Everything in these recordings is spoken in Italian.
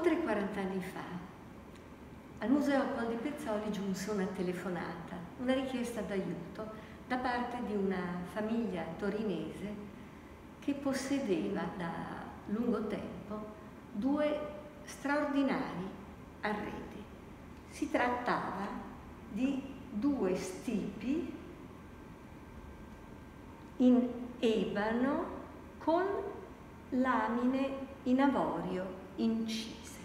Oltre 40 anni fa, al Museo Pol di Pezzoli giunse una telefonata, una richiesta d'aiuto da parte di una famiglia torinese che possedeva da lungo tempo due straordinari arredi. Si trattava di due stipi in ebano con lamine in avorio incise.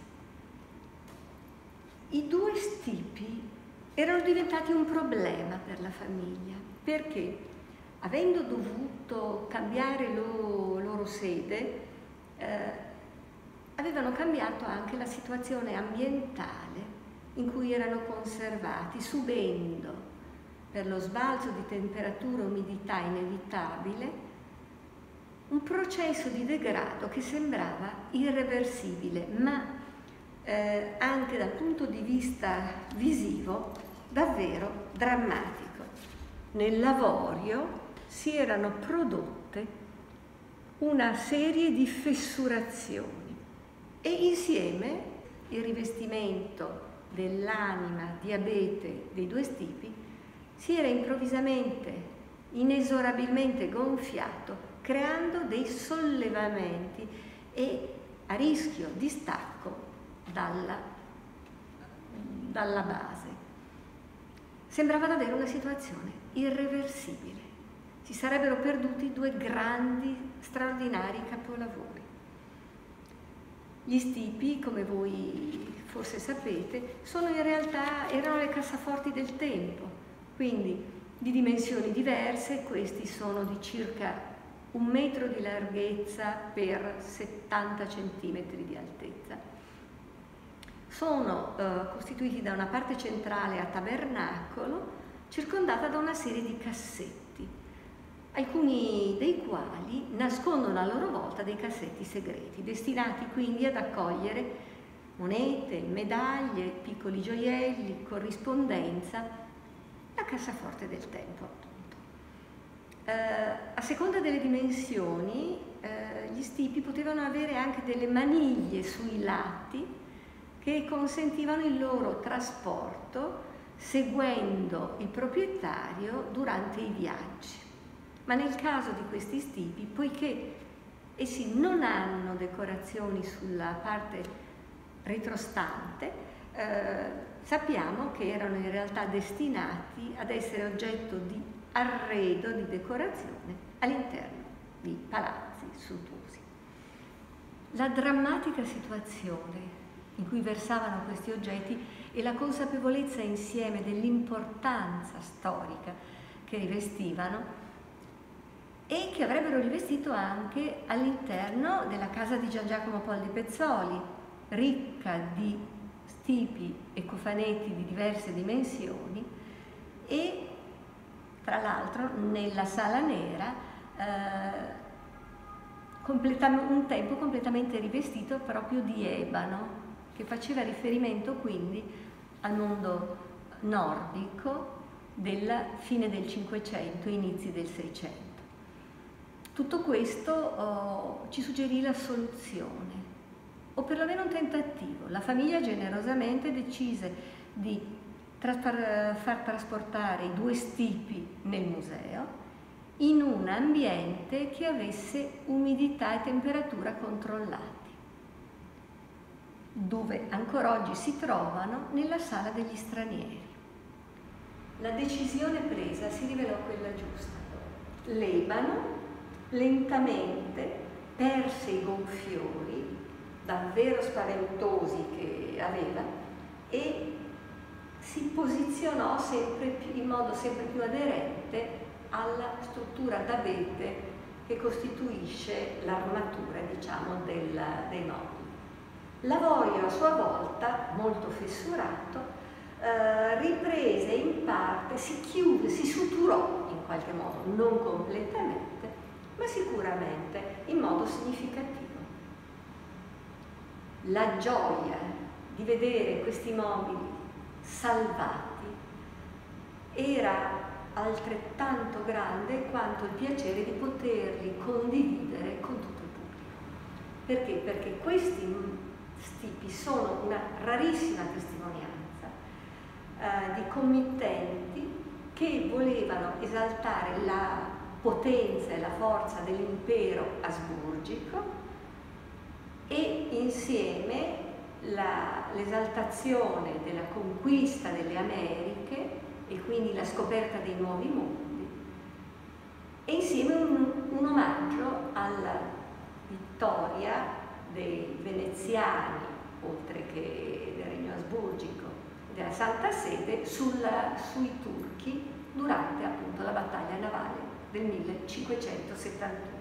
I due stipi erano diventati un problema per la famiglia perché, avendo dovuto cambiare loro sede, avevano cambiato anche la situazione ambientale in cui erano conservati, subendo, per lo sbalzo di temperatura e umidità inevitabile, un processo di degrado che sembrava irreversibile, ma anche dal punto di vista visivo davvero drammatico. Nell'avorio si erano prodotte una serie di fessurazioni e insieme il rivestimento dell'anima di abete dei due stipi si era improvvisamente, inesorabilmente gonfiato, creando dei sollevamenti e a rischio di stacco dalla base. Sembrava davvero una situazione irreversibile. Si sarebbero perduti due grandi, straordinari capolavori. Gli stipi, come voi forse sapete, erano le cassaforti del tempo, quindi di dimensioni diverse. Questi sono di circa 1 metro di larghezza per 70 centimetri di altezza. Sono costituiti da una parte centrale a tabernacolo, circondata da una serie di cassetti, alcuni dei quali nascondono a loro volta dei cassetti segreti, destinati quindi ad accogliere monete, medaglie, piccoli gioielli, corrispondenza, la cassaforte del tempo. A seconda delle dimensioni, gli stipi potevano avere anche delle maniglie sui lati che consentivano il loro trasporto seguendo il proprietario durante i viaggi. Ma nel caso di questi stipi, poiché essi non hanno decorazioni sulla parte retrostante, sappiamo che erano in realtà destinati ad essere oggetto di arredo, di decorazione all'interno di palazzi suntuosi. La drammatica situazione in cui versavano questi oggetti e la consapevolezza insieme dell'importanza storica che rivestivano e che avrebbero rivestito anche all'interno della casa di Gian Giacomo Pol di Pezzoli, ricca di stipi e cofanetti di diverse dimensioni, e tra l'altro nella Sala Nera un tempo completamente rivestito proprio di ebano, che faceva riferimento quindi al mondo nordico della fine del Cinquecento, inizi del Seicento. Tutto questo ci suggerì la soluzione, o perlomeno un tentativo. La famiglia generosamente decise di far trasportare i due stipi nel museo in un ambiente che avesse umidità e temperatura controllati, dove ancora oggi si trovano nella sala degli stranieri. La decisione presa si rivelò quella giusta. L'ebano lentamente perse i gonfiori davvero spaventosi che aveva e si posizionò in modo sempre più aderente alla struttura d'abete che costituisce l'armatura, diciamo, dei mobili. L'avorio a sua volta, molto fessurato, riprese in parte, si chiuse, si suturò in qualche modo, non completamente, ma sicuramente in modo significativo. La gioia di vedere questi mobili salvati era altrettanto grande quanto il piacere di poterli condividere con tutto il pubblico. Perché? Perché questi stipi sono una rarissima testimonianza di committenti che volevano esaltare la potenza e la forza dell'impero asburgico e insieme l'esaltazione della conquista delle Americhe e quindi la scoperta dei nuovi mondi, e insieme un omaggio alla vittoria dei veneziani, oltre che del Regno Asburgico e della Santa Sede, sui turchi durante appunto la battaglia navale del 1571.